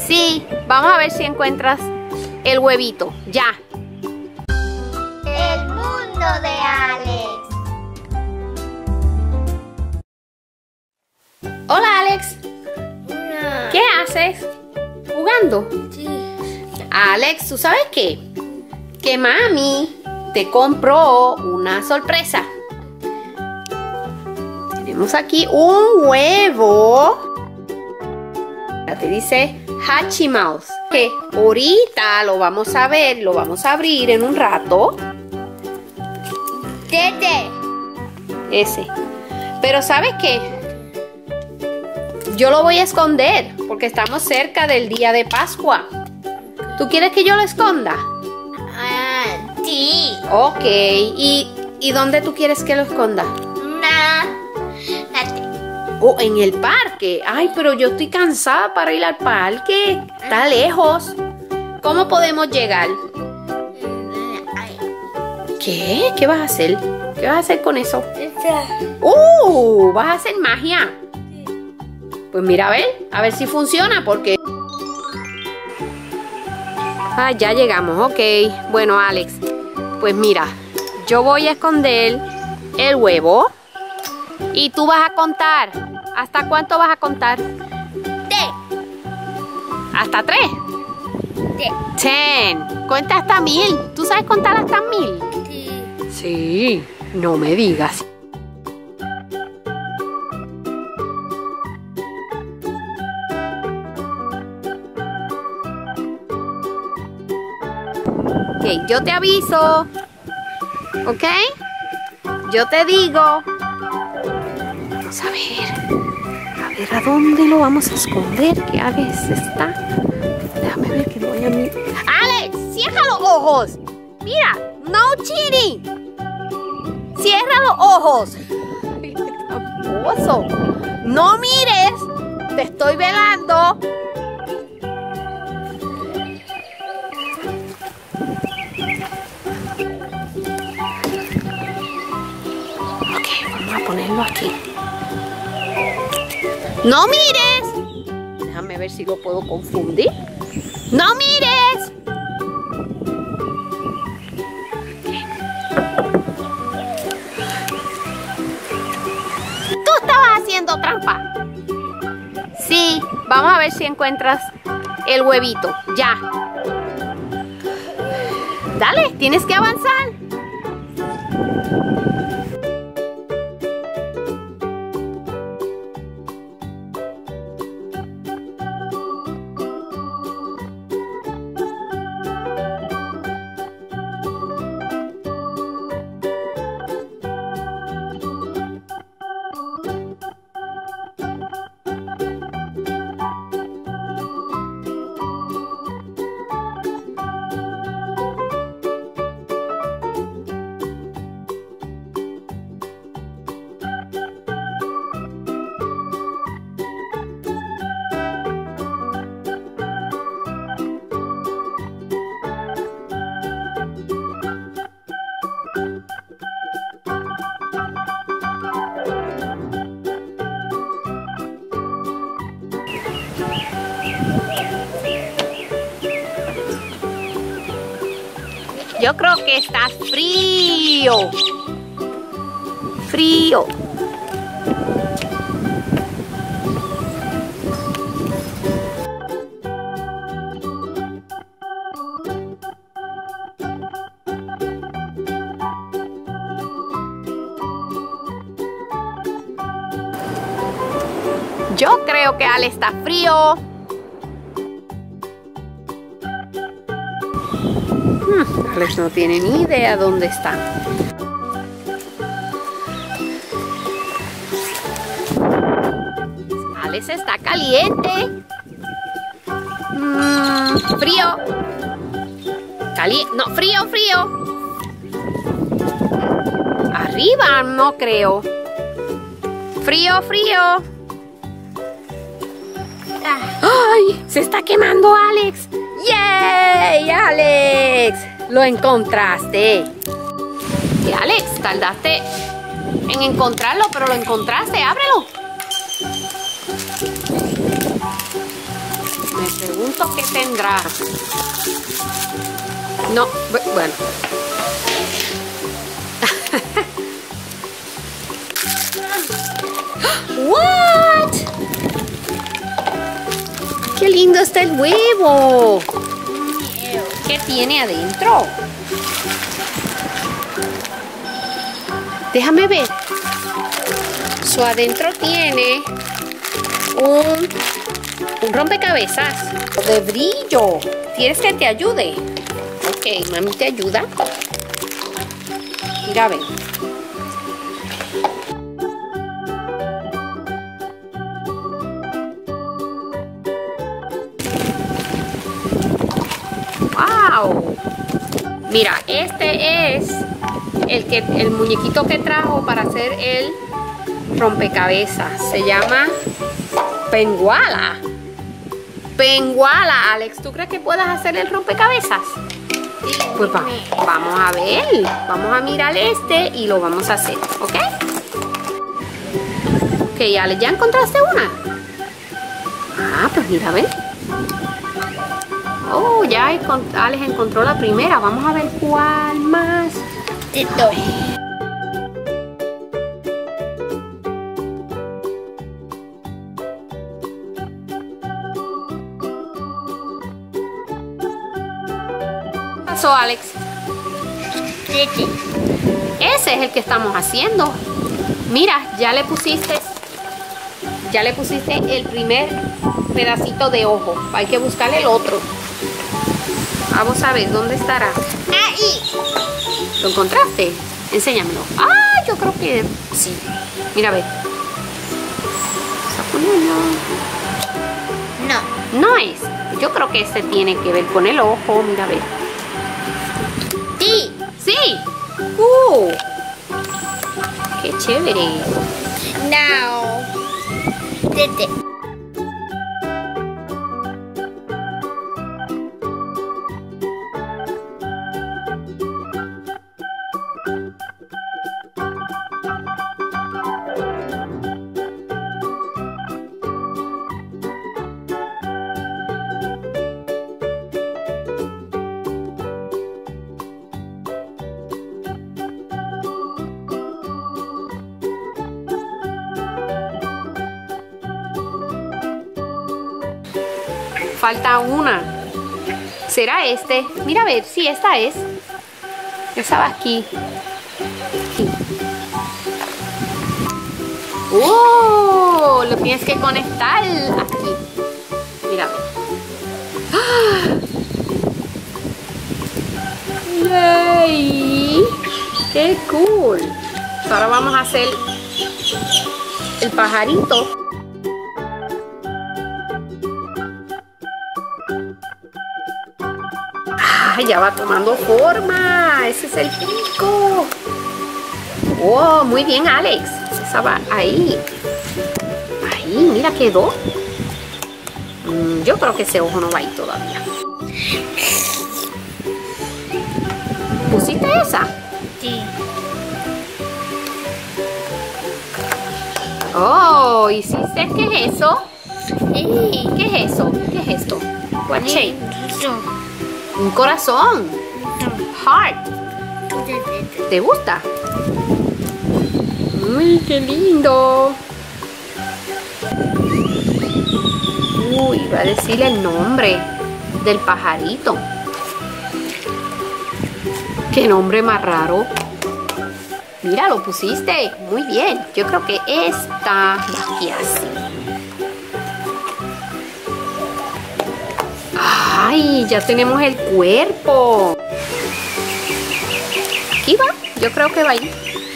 Sí, vamos a ver si encuentras el huevito. Ya. El mundo de Alex. Hola, Alex. Hola. ¿Qué haces? ¿Jugando? Sí. Alex, ¿tú sabes qué? Que mami te compró una sorpresa. Tenemos aquí un huevo. Te dice Hatchimals. Que ahorita lo vamos a ver, lo vamos a abrir en un rato. Tete. Ese. Pero ¿sabes qué? Yo lo voy a esconder porque estamos cerca del día de Pascua. ¿Tú quieres que yo lo esconda? Sí. Ok. ¿Y dónde tú quieres que lo esconda? Oh, en el parque. Ay, pero yo estoy cansada para ir al parque. Está lejos. ¿Cómo podemos llegar? ¿Qué? ¿Qué vas a hacer? ¿Qué vas a hacer con eso? ¿Vas a hacer magia? Pues mira, a ver si funciona, porque... Ah, ya llegamos, ok. Bueno, Alex, pues mira, yo voy a esconder el huevo y tú vas a contar. ¿Hasta cuánto vas a contar? 10. ¿Hasta 3? 10. Cuenta hasta 1000. ¿Tú sabes contar hasta 1000? Sí. Sí, no me digas. Ok, yo te aviso. ¿Ok? Yo te digo. Vamos a ver a dónde lo vamos a esconder, que Alex está. Déjame ver que no vaya a mí. ¡Alex! ¡Cierra los ojos! Mira, no cheating. Cierra los ojos. Ay, qué tramposo. No mires. Te estoy velando. Ok, vamos a ponerlo aquí. ¡No mires! Déjame ver si lo puedo confundir. ¡No mires! ¡Tú estabas haciendo trampa! Sí, vamos a ver si encuentras el huevito. Ya. Dale, tienes que avanzar. Yo creo que está frío. Frío. Yo creo que Ale está frío. Alex no tiene ni idea dónde está. Alex está caliente. Frío. No, frío, frío. Arriba, no creo. Frío, frío. ¡Ay! Se está quemando Alex. ¡Yay! ¡Alex! Lo encontraste. Y Alex, tardaste en encontrarlo, pero lo encontraste. ¡Ábrelo! Me pregunto qué tendrá. No, bueno. What? Qué lindo está el huevo. ¿Qué tiene adentro? Déjame ver. Su adentro tiene un rompecabezas de brillo. ¿Quieres que te ayude? Ok, mami te ayuda. Mira, a ver. ¡Wow! Mira, este es el muñequito que trajo para hacer el rompecabezas. Se llama Penguala. Penguala, Alex. ¿Tú crees que puedas hacer el rompecabezas? Pues vamos a ver. Vamos a mirar este y lo vamos a hacer, ¿ok? Ok, Alex, ¿ya encontraste una? Ah, pues mira, a ver. Oh, ya Alex encontró la primera. Vamos a ver cuál más. Esto. ¿Qué pasó, Alex? Ese es el que estamos haciendo. Mira, ya le pusiste el primer pedacito de ojo. Hay que buscar el otro. Vamos a ver, ¿dónde estará? Ahí. ¿Lo encontraste? Enséñamelo. Ah, yo creo que sí. Mira, a ver. Vamos a ponerlo. No. No es. Yo creo que este tiene que ver con el ojo. Mira, a ver. Sí. ¡Sí! ¡Qué chévere! No. Tete. Falta una. ¿Será este? Mira a ver, sí, esta es. Esa va aquí. Aquí. ¡Oh! Lo tienes que conectar aquí. Mira. ¡Ah! ¡Yay! ¡Qué cool! Ahora vamos a hacer el pajarito. Ya va tomando forma. Ese es el pico. Oh, muy bien, Alex. Esa va ahí. Ahí, mira, quedó. Yo creo que ese ojo no va ahí todavía. ¿Pusiste esa? Sí. Oh, ¿hiciste? ¿Qué es eso? Sí. ¿Qué es eso? ¿Qué es esto? What shape? No. Un corazón. Heart. ¿Te gusta? Uy, qué lindo. Uy, va a decir el nombre del pajarito. Qué nombre más raro. Mira, lo pusiste. Muy bien. Yo creo que esta va aquí así. ¡Ay! Ya tenemos el cuerpo. Aquí va. Yo creo que va ahí.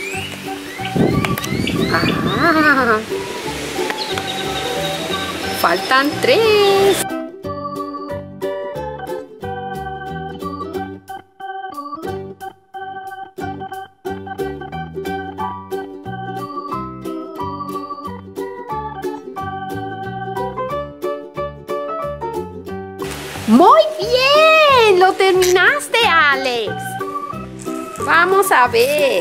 ¡Ah! Faltan 3. ¡Muy bien! ¡Lo terminaste, Alex! Vamos a ver.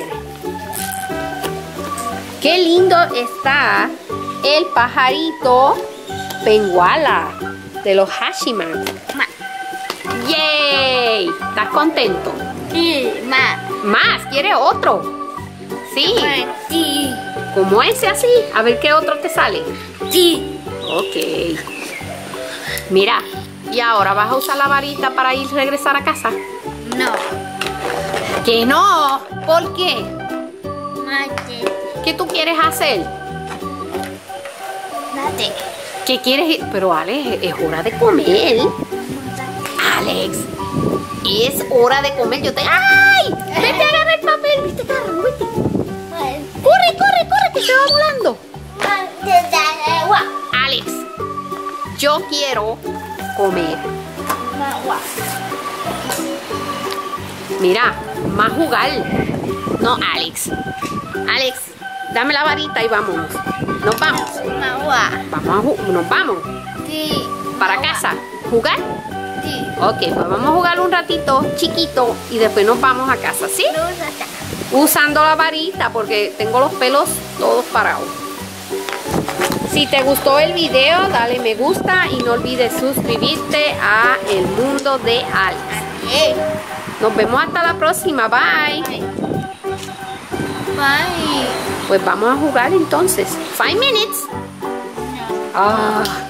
¡Qué lindo está el pajarito Penguala de los Hashiman. Ma. ¡Yay! ¿Estás contento? Sí, ma. ¿Más? ¿Quieres otro? Sí. Sí. Como ese así. A ver qué otro te sale. Sí. Ok. Mira. ¿Y ahora vas a usar la varita para ir regresar a casa? No. ¡Que no! ¿Por qué? Mate. ¿Qué tú quieres hacer? Mate. ¿Qué quieres? Pero Alex, es hora de comer. Alex, es hora de comer. Yo te... ¡Ay! Vete a agarrar el papel. Vete, carro, vete. Corre, corre, corre, que se va volando. Alex, yo quiero comer. Mira, más jugar. No, Alex. Alex, dame la varita y vámonos. Nos vamos. Nos vamos. Sí. Para casa. ¿Jugar? Sí. Ok, pues vamos a jugar un ratito chiquito y después nos vamos a casa, ¿sí? Usando la varita porque tengo los pelos todos parados. Si te gustó el video, dale me gusta y no olvides suscribirte a El Mundo de Alex. Nos vemos hasta la próxima. Bye. Bye. Pues vamos a jugar entonces. 5 minutes. Ah.